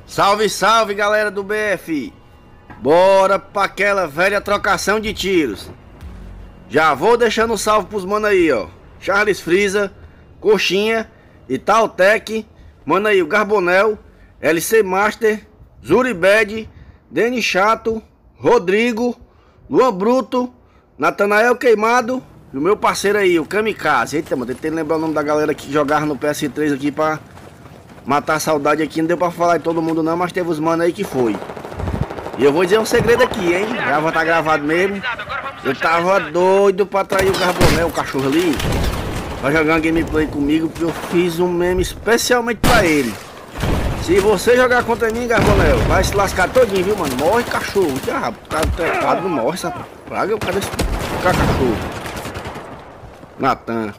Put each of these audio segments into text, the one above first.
Salve, salve, galera do BF. Bora pra aquela velha trocação de tiros. Já vou deixando um salve pros mano aí, ó. Charles Freeza, Coxinha, Itautec, mano aí o Garbonel, LC Master, Zuribed, Denis Chato, Rodrigo, Luan Bruto, Natanael Queimado e o meu parceiro aí, o Kamikaze. Eita, mano, tentei lembrar o nome da galera que jogava no PS3 aqui pra matar a saudade aqui. Não deu pra falar de todo mundo não, mas teve os mano aí que foi. E eu vou dizer um segredo aqui, hein? Já vai estar gravado mesmo. Eu tava doido pra trair o Garbonel, o cachorro ali, pra jogar uma gameplay comigo, porque eu fiz um meme especialmente pra ele. Se você jogar contra mim, Garbonel, vai se lascar todinho, viu, mano? Morre, cachorro. Ah, o cara trepado não morre, essa praga. Cadê esse cachorro? Natan.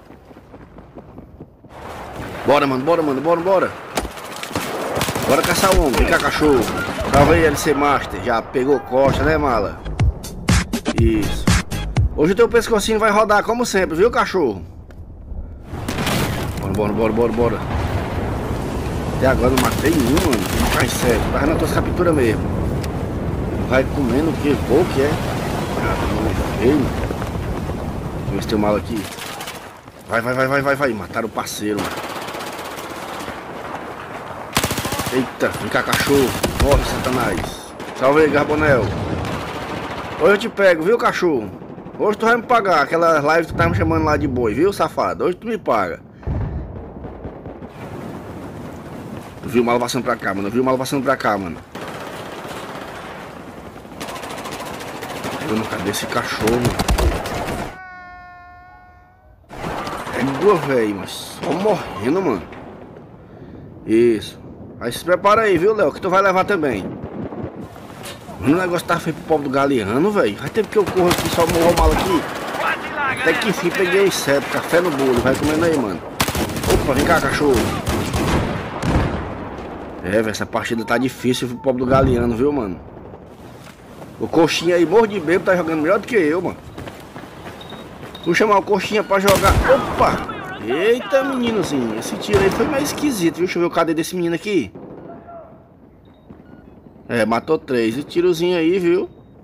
Bora, mano, bora, mano, bora, bora. Bora caçar o homem, vem cá, cachorro. Salve aí, LC Master. Já pegou costa, né, mala? Isso. Hoje o teu pescocinho vai rodar como sempre, viu, cachorro? Bora, bora, bora, bora, bora. Até agora eu matei um, mano. Não cai certo. Tava na tua captura mesmo. Vai comendo o que? Vou que é? Ah, não veio. Deixa eu ver se tem um mal aqui. Vai, vai, vai, vai, vai, vai. Mataram o parceiro, mano. Eita, vem cá, cachorro. Morre, Satanás. Salve aí, Garbonel. Hoje eu te pego, viu, cachorro? Hoje tu vai me pagar aquela live que tu tá me chamando lá de boi, viu, safado? Hoje tu me paga. Tu viu o mal passando pra cá, mano. Eu vi o mal passando pra cá, mano. Mano, cadê esse cachorro? É boa, velho, mas só morrendo, mano. Isso. Aí se prepara aí, viu, Léo, que tu vai levar também. Mano, o negócio tá feio pro pobre do Galeano, velho. Vai ter que eu corro aqui, só morro mal aqui. Até que enfim peguei certo, café no bolo. Vai comendo aí, mano. Opa, vem cá, cachorro. É, velho, essa partida tá difícil pro pobre do Galeano, viu, mano? O Coxinha aí, morro de bebo, tá jogando melhor do que eu, mano. Vou chamar o Coxinha pra jogar. Opa! Eita, meninozinho, esse tiro aí foi mais esquisito, viu? Deixa eu ver o cadê desse menino aqui. É, matou 3. E tirozinho aí, viu?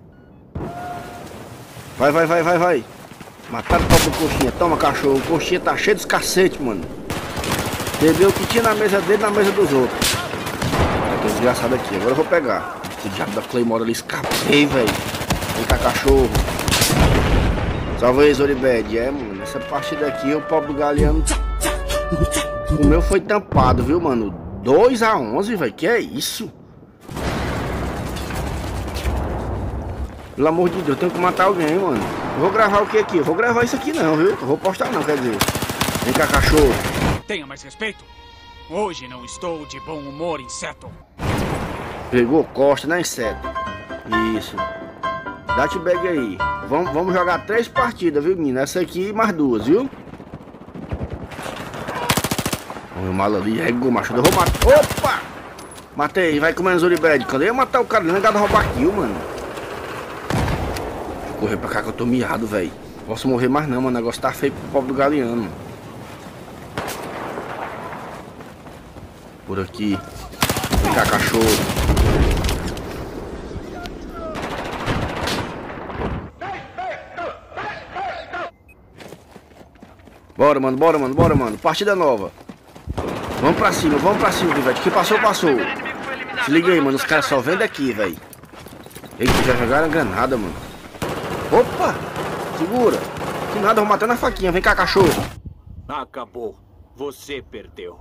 Vai, vai, vai, vai, vai. Mataram o pobre do Coxinha. Toma, cachorro. O Coxinha tá cheio dos cacete, mano. Bebeu o que tinha na mesa dele, na mesa dos outros. Tô desgraçado aqui. Agora eu vou pegar. Esse diabo da Claymore ali, escapei, velho. Vem cá, cachorro. Salve aí, Zoribed. É, mano, essa partida aqui, o pobre do Galeano, o meu foi tampado, viu, mano? 2-11, velho, que é isso? Pelo amor de Deus, eu tenho que matar alguém, mano. Eu vou gravar o que aqui? Eu vou gravar isso aqui não, viu? Eu vou postar não, quer dizer. Vem cá, cachorro. Tenha mais respeito. Hoje não estou de bom humor, inseto. Pegou costa, né, inseto? Isso. Dá-te bag aí. Vamos jogar 3 partidas, viu, menino? Essa aqui e mais 2, viu? O meu malo ali, regou, macho. Eu vou matar. Opa! Matei, vai comendo Zuribed. Quando eu ia matar o cara, ele negado roubar kill, mano. Vou correr pra cá que eu tô miado, velho. Posso morrer mais não, mano. O negócio tá feio pro pobre do Galeano. Por aqui. Vem cá, cachorro. Bora, mano, bora, mano, bora, mano. Partida nova. Vamos pra cima, velho. Que passou, passou. Se liga aí, mano. Os caras só vêm daqui, velho. Eita, já jogaram granada, mano. Opa! Segura. Que nada, vou matar na faquinha. Vem cá, cachorro. Acabou. Você perdeu.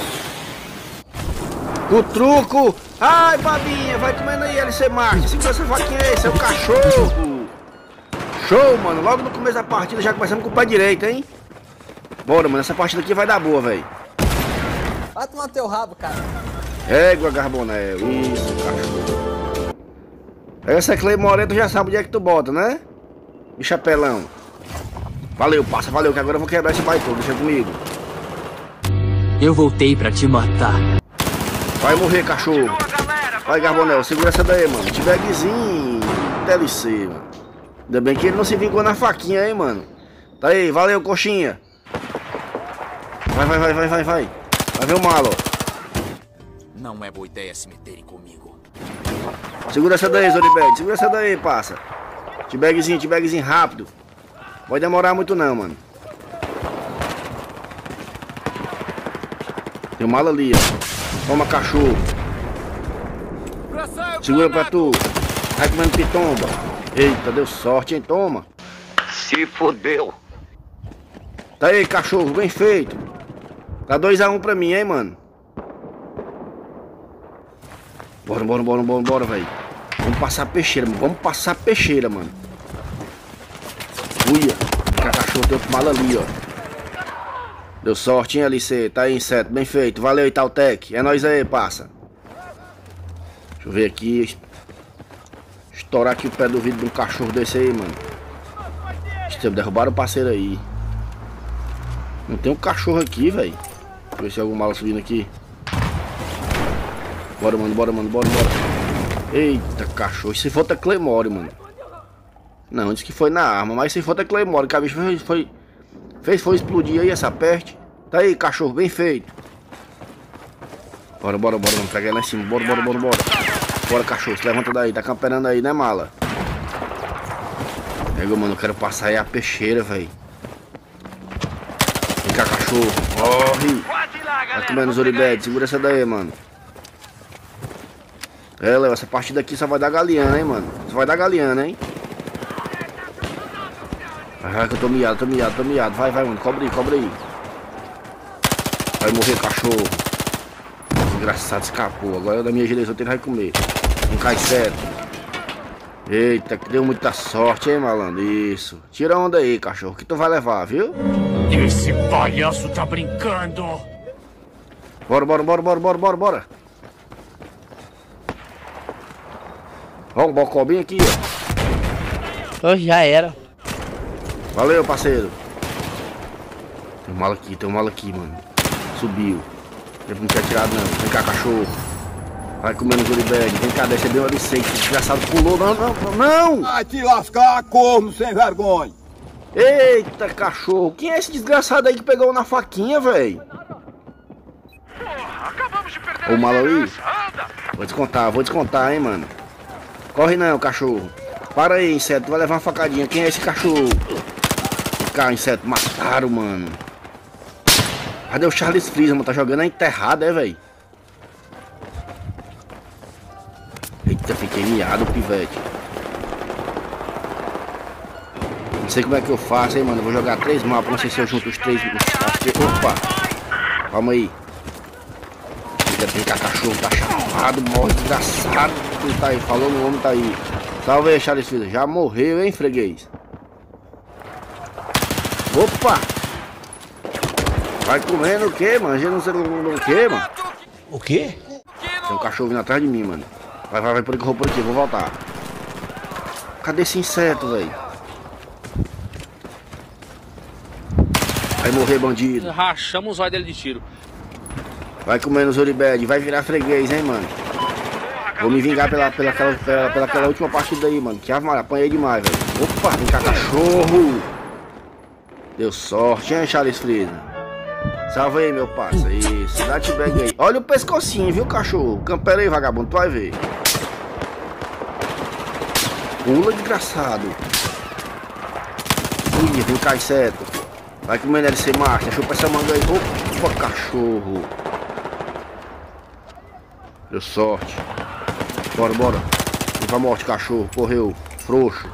O truco. Ai, babinha. Vai comendo aí, LC Master. Segura essa faquinha aí, seu cachorro. Show, mano. Logo no começo da partida já começamos com o pé direito, hein? Bora, mano, essa partida aqui vai dar boa, velho. Vai tomar teu rabo, cara. Égua, Garbonel. Isso, cachorro. Essa Claymore tu já sabe onde é que tu bota, né? E chapelão. Valeu, passa, valeu, que agora eu vou quebrar esse baitão. Deixa comigo. Eu voltei pra te matar. Vai morrer, cachorro. Vai, Garbonel, segura essa daí, mano. T-bagzinho. DLC, mano. Ainda bem que ele não se vingou na faquinha, hein, mano. Tá aí, valeu, Coxinha. Vai, vai, vai, vai, vai, vai. Vai ver o malo, ó. Não é boa ideia se meterem comigo. Segura essa daí, Zoribed. Segura essa daí, parça. T-bagzinho rápido. Pode demorar muito não, mano. Tem um mala ali, ó. Toma, cachorro. Segura pra tu. Vai comendo pitomba. Eita, deu sorte, hein? Toma. Se fodeu. Tá aí, cachorro, bem feito. Tá 2-1 pra mim, hein, mano. Bora, velho. Vamos passar peixeira, mano. Vamos passar peixeira, mano. Uia. Fica cachorro, tem outro mal ali, ó. Deu sorte, hein, LC. Tá aí, inseto. Bem feito. Valeu, Itautec. É nóis aí, passa. Deixa eu ver aqui. Estourar aqui o pé do vidro de um cachorro desse aí, mano. Derrubaram o parceiro aí. Não tem um cachorro aqui, velho. Deixa eu ver se tem algum mal subindo aqui. Bora. Eita, cachorro. Se for, tá Claymore, mano. Não, disse que foi na arma. Mas se for, tá Claymore. Que a bicha foi explodir aí essa peste. Tá aí, cachorro. Bem feito. Bora. Vamos pegar ele lá em cima. Bora. Bora, cachorro. Se levanta daí. Tá camperando aí, né, mala? Pega, mano. Eu quero passar aí a peixeira, velho. Vem cá, cachorro. Corre. Vai comendo Zoribed. Segura essa daí, mano. É, Léo, essa partida aqui só vai dar galeana, hein, mano. Só vai dar galeana, hein. Vai que eu tô miado. Vai, mano. Cobre aí. Vai morrer, cachorro. Desgraçado, escapou. Agora da minha direção ele vai comer. Não cai certo. Eita, que deu muita sorte, hein, malandro. Isso. Tira a onda aí, cachorro, que tu vai levar, viu? Esse palhaço tá brincando. Bora. Ó, o bocobinho aqui, ó. Oh, já era. Valeu, parceiro. Tem um mal aqui, mano. Subiu. Não quer tirar, não. Vem cá, cachorro. Vai comendo Zoribed. Vem cá, desce bem o LC. Que desgraçado pulou. Não! Vai te lascar, corno sem vergonha. Eita, cachorro. Quem é esse desgraçado aí que pegou na faquinha, velho? Ô, Malawi. Vou descontar, hein, mano. Corre não, cachorro. Para aí, inseto. Tu vai levar uma facadinha. Quem é esse cachorro? Cá, inseto. Mataram, mano. Cadê o Charles Freezer, mano? Tá jogando a enterrada, velho? Eita, fiquei miado, pivete. Não sei como é que eu faço, hein, mano. Eu vou jogar 3 mapas. Não sei se eu junto os 3. Opa! Calma aí. Vem cá, cachorro. Tá chapado, morre, desgraçado. Ele tá aí, falou no homem, tá aí. Salve aí, Charles Freezer. Já morreu, hein, freguês? Opa! Vai comendo o que, mano? Já não sei o que, mano. O quê? Tem um cachorro vindo atrás de mim, mano. Vai por aqui, vou voltar. Cadê esse inseto, velho? Vai morrer, bandido. Rachamos os olhos dele de tiro. Vai comendo Zoribed, vai virar freguês, hein, mano. Vou me vingar pelaquela última partida aí, mano. Que apanhei demais, velho. Opa, vem cá, cachorro. Deu sorte, hein, Charles Freezer. Salve aí, meu parça. Isso, dá T-bag aí. Olha o pescocinho, viu, cachorro? Campera aí, vagabundo, tu vai ver. Pula, desgraçado. Ui, vem cá, inseto. Vai comendo LC Master, chupa essa manga aí. Opa, cachorro. Deu sorte. Bora. Vem pra morte, cachorro. Correu. Frouxo.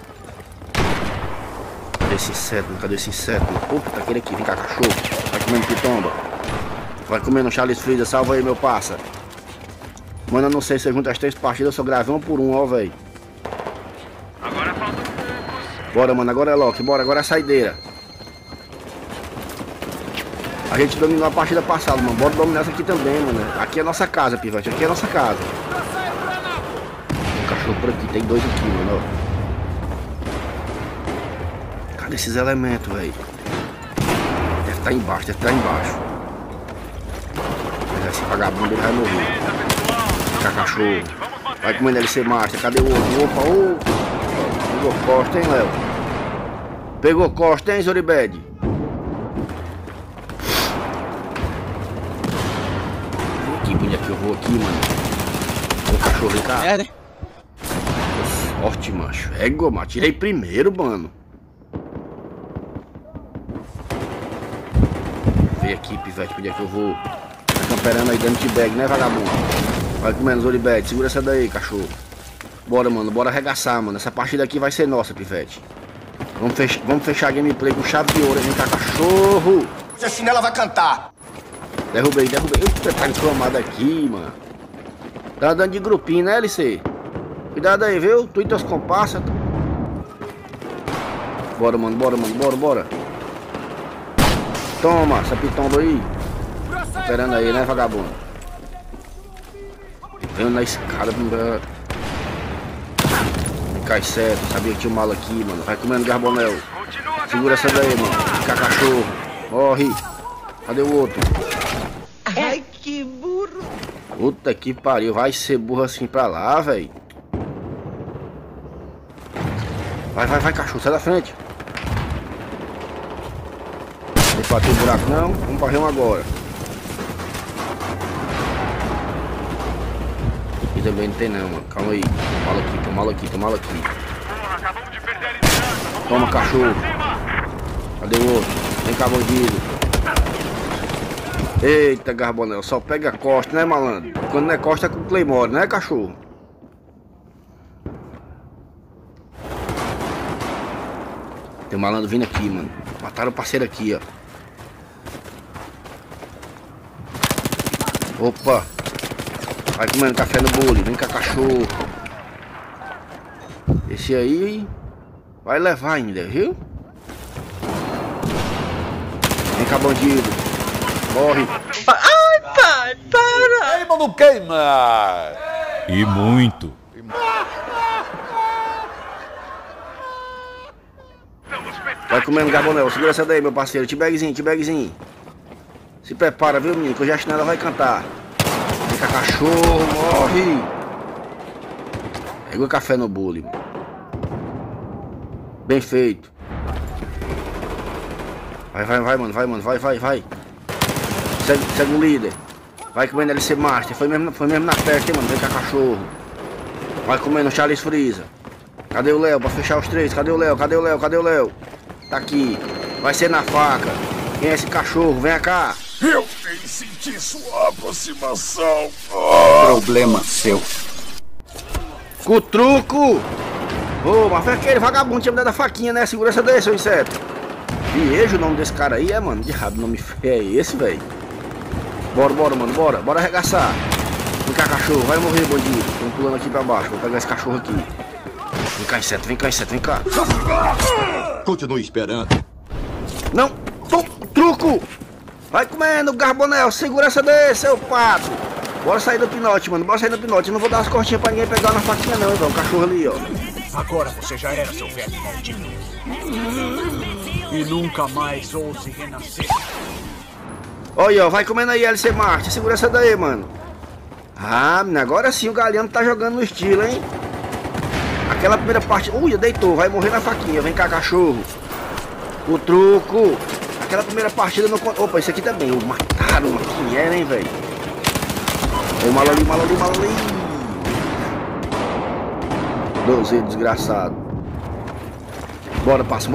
Cadê esse inseto? Opa, tá aquele aqui. Vem cá, cachorro. Vai comendo pitomba. Vai comendo Charles Freezer. Salva aí, meu parça. Mano, eu não sei se eu junto as 3 partidas. Eu só gravei 1 por 1, ó, velho. Agora faltam poucos. Bora, mano. Agora é Loki. Bora. Agora é a saideira. A gente dominou a partida passada, mano. Bora dominar essa aqui também, mano. Aqui é a nossa casa, pivete. Aqui é a nossa casa. Tem um cachorro por aqui. Tem 2 aqui, mano. Ó. Cadê esses elementos, velho? Deve estar embaixo. Mas esse vagabundo ele vai morrer. Fica cachorro. Vai comendo LC Master. Cadê o outro? Opa. Pegou costa, hein, Léo? Pegou costa, hein, Zoribed? Aqui vou aqui, mano. O cachorro, vem cá. É, né? Sorte, macho. Égua, mano. Tirei primeiro, mano. Vem aqui, pivete. Onde é que eu vou? Tá camperando aí dando t-bag, né, vagabundo? Vai comendo Zolibete. Segura essa daí, cachorro. Bora, mano. Bora arregaçar, mano. Essa partida aqui vai ser nossa, pivete. Vamos fechar a gameplay com chave de ouro. Vem cá, cachorro. Hoje a chinela vai cantar. Derrubei. Eita, tá encromado aqui, mano. Tá andando de grupinho, né, LC? Cuidado aí, viu? Tu e teus comparsas. Bora, mano. Bora. Toma, essa pitomba aí. Esperando aí, né, vagabundo? Vendo na escada. Cai certo. Sabia que tinha um mal aqui, mano. Vai comendo Garbonel. Segura essa daí, mano. Fica cachorro. Morre. Cadê o outro? Ai, que burro. Puta que pariu. Vai ser burro assim pra lá, velho. Vai, cachorro. Sai da frente. Não vai ter buraco, não. Vamos varrer um agora. Aqui também não tem, não, mano. Calma aí. Toma aqui. Toma, cachorro. Cadê o outro? Vem cá, bandido. Eita, Garbonel, só pega a costa, né, malandro? Quando não é costa é com Claymore, né, cachorro? Tem um malandro vindo aqui, mano. Mataram o parceiro aqui, ó. Opa. Vai comendo café no bule. Vem cá, cachorro. Esse aí vai levar ainda, viu? Vem cá, bandido. Morre. Ai, pai, para. Queima ou não queima? E muito. Vai comendo, Garbonel. Segura essa daí, meu parceiro. T-bagzinho. Se prepara, viu, menino? Que hoje a chinela vai cantar. Vem cá, cachorro. Morre. Pega o café no bule. Bem feito. Vai, mano. Vai. Segue o líder. Vai comendo LC Master. Foi mesmo na festa, hein, mano. Vem cá, cachorro. Vai comendo Charles Freeza. Cadê o Léo pra fechar os três? Cadê o Léo? Tá aqui. Vai ser na faca. Quem é esse cachorro? Vem cá. Eu nem senti sua aproximação. Problema seu. Com o truco. Ô, mas foi aquele vagabundo tinha me dado a faquinha, né? Segura essa daí, seu inseto. Viejo o nome desse cara aí, é, mano? Diabo, o nome feio é esse, velho? Bora, mano, bora arregaçar. Vem cá, cachorro, vai morrer, bandido. Tô pulando aqui pra baixo, vou pegar esse cachorro aqui. Vem cá, inseto, vem cá. Continue esperando. Não, truco. Vai comendo, Garbonel, segura essa daí, seu pato. Bora sair do pinote, mano, Eu não vou dar as costinhas pra ninguém pegar na faquinha não, então. O cachorro ali, ó. Agora você já era, seu velho maldito. E nunca mais ouse renascer. Olha, ó, vai comendo aí, LC Marte. Segura essa daí, mano. Ah, agora sim o Galeano tá jogando no estilo, hein? Aquela primeira parte... Ui, deitou, vai morrer na faquinha. Vem cá, cachorro. O truco. Aquela primeira partida não... Opa, esse aqui também. Mataram uma quinheira, hein, velho? O mal ali. 12, desgraçado. Bora, passa.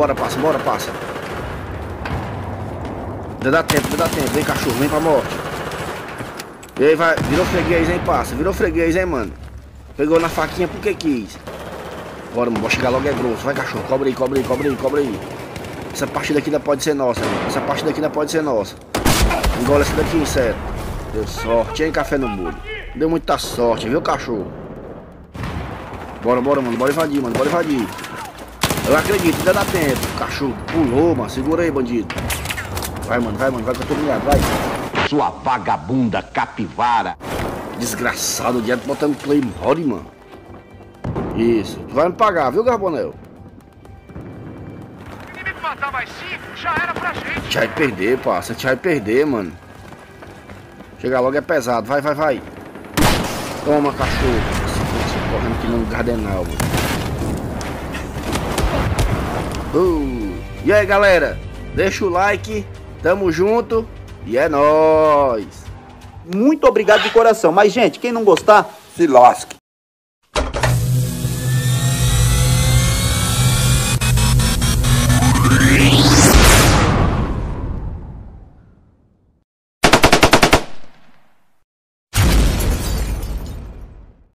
Ainda dá tempo. Vem, cachorro, vem pra morte. E aí, vai. Virou freguês, hein, passa. Mano. Pegou na faquinha porque quis. Bora, mano. Vou chegar logo, é grosso. Vai, cachorro. Cobre aí. Essa partida aqui ainda pode ser nossa, mano. Engole essa daqui, inseto. Deu sorte, hein, café no bolo. Deu muita sorte, viu, cachorro? Bora, mano. Bora invadir. Eu acredito, ainda dá tempo. Cachorro pulou, mano. Segura aí, bandido. Vai, mano. Vai que eu tô ligado, vai. Sua vagabunda capivara. Desgraçado, o diabo botando Claymore, mano. Isso. Tu vai me pagar, viu, Garbonel? Se me matar mais 5, já era pra gente. Já vai perder, parça. A gente vai perder, mano. Chegar logo é pesado. Vai. Toma, cachorro. Correndo aqui no Gardenal, mano. E aí, galera? Deixa o like. Tamo junto. E é nóis. Muito obrigado de coração. Mas, gente, quem não gostar, Se lasque.